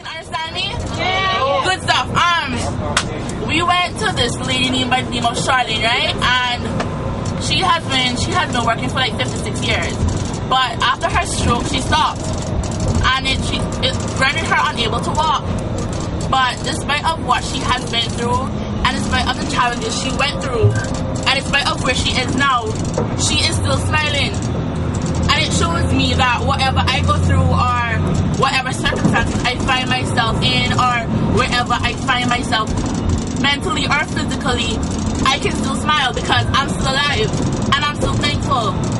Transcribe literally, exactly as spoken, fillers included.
Understand me? Yeah. Good stuff. Um, we went to this lady named by the name of Charlene, right? And she has been she has been working for like fifty-six years. But after her stroke, she stopped, and it she it rendered her unable to walk. But despite of what she has been through, and despite of the challenges she went through, and despite of where she is now, she is still smiling. And it shows me that whatever I go through, or whatever circumstances I find myself in, or wherever I find myself mentally or physically, I can still smile because I'm still alive and I'm still thankful.